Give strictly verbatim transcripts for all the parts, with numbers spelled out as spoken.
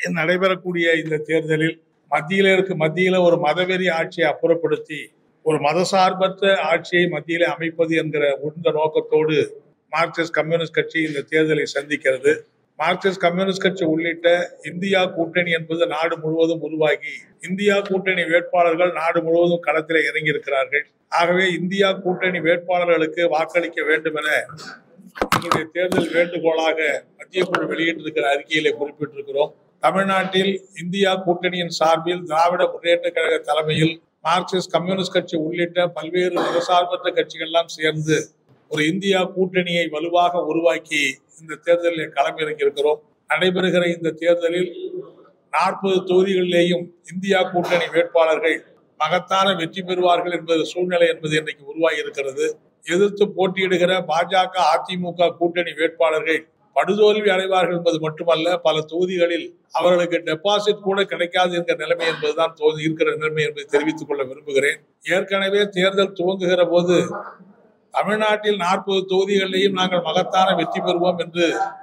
நடைபெறக்கூடிய இந்த தேர்தலில் மத்தியில இருக்கு மத்தியில ஒரு மதவெறி ஆட்சியை அப்புறப்படுத்தி ஒரு மதசார்பற்ற ஆட்சியை மத்தியிலே அமைப்பது என்கிற உந்த நோக்கத்தோடு மார்க்சிஸ்ட் கம்யூனிஸ்ட் கட்சி இந்த தேர்தலை சந்திக்கிறது. மார்க்சிஸ்ட் கம்யூனிஸ்ட் கட்சி உள்ளிட்ட இந்தியா கூட்டணி என்பது நாடு முழுவதும் உருவாகி இந்தியா கூட்டணி வேட்பாளர்கள் நாடு முழுவதும் களத்தில் இறங்கி இருக்கிறார்கள். ஆகவே இந்தியா கூட்டணி வேட்பாளர்களுக்கு வாக்களிக்க வேண்டும் என எங்களுடைய தேர்தல் வேண்டுகோளாக மத்திய குழு வெளியிட்டிருக்கிற அறிக்கையிலே குறிப்பிட்டிருக்கிறோம். தமிழ்நாட்டில் இந்தியா கூட்டணியின் சார்பில் திராவிட முன்னேற்ற கழக தலைமையில் மார்க்சிஸ்ட் கம்யூனிஸ்ட் கட்சி உள்ளிட்ட பல்வேறு மதசார்பற்ற கட்சிகள் எல்லாம் சேர்ந்து ஒரு இந்தியா கூட்டணியை வலுவாக உருவாக்கி இந்த தேர்தலில் களமிறங்கி இருக்கிறோம். நடைபெறுகிற இந்த தேர்தலில் நாற்பது தொகுதிகளிலேயும் இந்தியா கூட்டணி வேட்பாளர்கள் மகத்தான வெற்றி பெறுவார்கள் என்பது சூழ்நிலை என்பது இன்றைக்கு உருவாகி இருக்கிறது. எதிர்த்து போட்டியிடுகிற பாஜக அதிமுக கூட்டணி வேட்பாளர்கள் படுதோல்வி அடைவார்கள் என்பது மட்டுமல்ல, பல தொகுதிகளில் அவர்களுக்கு டெபாசிட் கூட கிடைக்காது என்கிற நிலைமை என்பதுதான் இருக்கிற நிலைமை என்பதை தெரிவித்துக் கொள்ள விரும்புகிறேன். ஏற்கனவே தேர்தல் துவங்குகிற போது தமிழ்நாட்டில் நாற்பது தொகுதிகளிலேயும் நாங்கள் மகத்தான வெற்றி பெறுவோம் என்று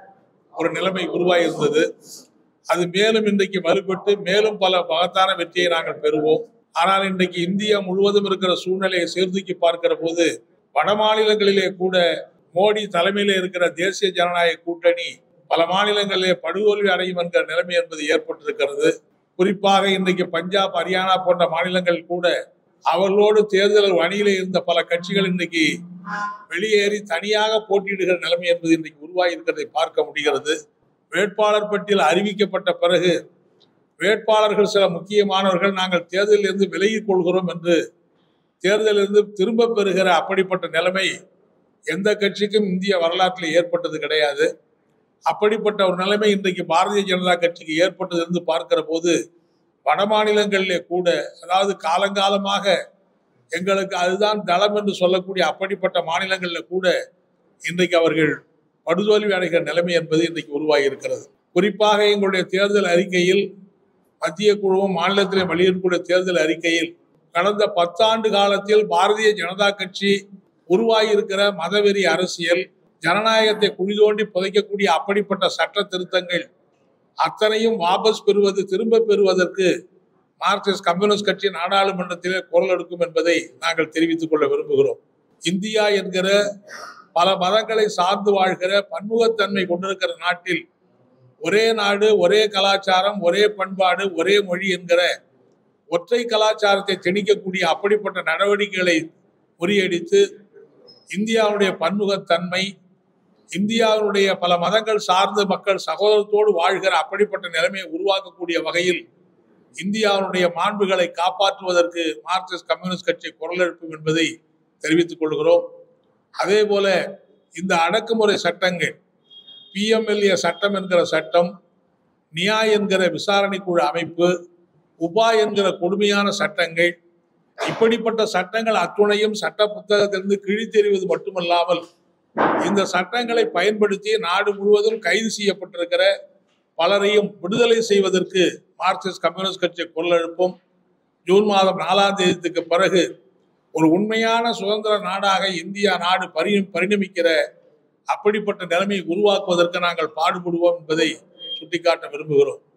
ஒரு நிலைமை உருவாகியிருந்தது. அது மேலும் இன்றைக்கு வலுப்பட்டு மேலும் பல மகத்தான வெற்றியை நாங்கள் பெறுவோம். ஆனால் இன்றைக்கு இந்தியா முழுவதும் இருக்கிற சூழ்நிலையை சீர்தூக்கி பார்க்கிற போது வட மாநிலங்களிலே கூட மோடி தலைமையிலே இருக்கிற தேசிய ஜனநாயக கூட்டணி பல மாநிலங்களிலே படுதோல்வி அடையும் என்கிற நிலைமை என்பது ஏற்பட்டிருக்கிறது. குறிப்பாக இன்றைக்கு பஞ்சாப், ஹரியானா போன்ற மாநிலங்கள் கூட அவர்களோடு தேர்தல் அணியிலே இருந்த பல கட்சிகள் இன்றைக்கு வெளியேறி தனியாக போட்டியிடுகிற நிலைமை என்பது இன்றைக்கு உருவாகி இருக்கிறதை பார்க்க முடிகிறது. வேட்பாளர் பட்டியல் அறிவிக்கப்பட்ட பிறகு வேட்பாளர்கள் சில முக்கியமானவர்கள் நாங்கள் தேர்தலில் இருந்து விலகிக் கொள்கிறோம் என்று தேர்தலிலிருந்து திரும்ப பெறுகிற அப்படிப்பட்ட நிலைமை எந்த கட்சிக்கும் இந்திய வரலாற்றில் ஏற்பட்டது கிடையாது. அப்படிப்பட்ட ஒரு நிலைமை இன்றைக்கு பாரதிய ஜனதா கட்சிக்கு ஏற்பட்டது என்று பார்க்கிற போது வட மாநிலங்களிலே கூட, அதாவது காலங்காலமாக எங்களுக்கு அதுதான் தளம் என்று சொல்லக்கூடிய அப்படிப்பட்ட மாநிலங்களில் கூட இன்றைக்கு அவர்கள் படுதோல்வி அடைகிற நிலைமை என்பது இன்றைக்கு உருவாகி இருக்கிறது. குறிப்பாக எங்களுடைய தேர்தல் அறிக்கையில் மத்திய குழுவும் மாநிலத்திலே வெளியிடக்கூடிய தேர்தல் அறிக்கையில் கடந்த பத்தாண்டு காலத்தில் பாரதிய ஜனதா கட்சி உருவாகி இருக்கிற மதவெறி அரசியல், ஜனநாயகத்தை குழி தோண்டி புதைக்கக்கூடிய அப்படிப்பட்ட சட்ட திருத்தங்கள் அத்தனையும் வாபஸ் பெறுவது திரும்ப பெறுவதற்கு மார்க்சிஸ்ட் கம்யூனிஸ்ட் கட்சி நாடாளுமன்றத்திலே குரல் எடுக்கும் என்பதை நாங்கள் தெரிவித்துக் கொள்ள விரும்புகிறோம். இந்தியா என்கிற பல மதங்களை சார்ந்து வாழ்கிற பன்முகத்தன்மை கொண்டிருக்கிற நாட்டில் ஒரே நாடு, ஒரே கலாச்சாரம், ஒரே பண்பாடு, ஒரே மொழி என்கிற ஒற்றை கலாச்சாரத்தை திணிக்கக்கூடிய அப்படிப்பட்ட நடவடிக்கைகளை முறியடித்து இந்தியாவுடைய பன்முகத்தன்மை, இந்தியாவுடைய பல மதங்கள் சார்ந்த மக்கள் சகோதரத்தோடு வாழ்கிற அப்படிப்பட்ட நிலைமையை உருவாக்கக்கூடிய வகையில் இந்தியாவுடைய மாண்புகளை காப்பாற்றுவதற்கு மார்க்சிஸ்ட் கம்யூனிஸ்ட் கட்சி குரல் எழுப்பும் என்பதை தெரிவித்துக் கொள்கிறோம். அதே போல இந்த அடக்குமுறை சட்டங்கள், பிஎம்எல்ஏ சட்டம் என்கிற சட்டம், நியாய் என்கிற விசாரணை குழு அமைப்பு, உபா என்கிற கொடுமையான சட்டங்கள், இப்படிப்பட்ட சட்டங்கள் அத்துணையும் சட்ட புத்தகத்திலிருந்து கிழித்தெறிவது மட்டுமல்லாமல் இந்த சட்டங்களை பயன்படுத்தி நாடு முழுவதும் கைது செய்யப்பட்டிருக்கிற பலரையும் விடுதலை செய்வதற்கு மார்க்சிஸ்ட் கம்யூனிஸ்ட் கட்சி குரல் எழுப்பும். ஜூன் மாதம் நாலாம் தேதிக்கு பிறகு ஒரு உண்மையான சுதந்திர நாடாக இந்தியா நாடு பரி பரிணமிக்கிற அப்படிப்பட்ட நிலைமையை உருவாக்குவதற்கு நாங்கள் பாடுபடுவோம் என்பதை சுட்டிக்காட்ட விரும்புகிறோம்.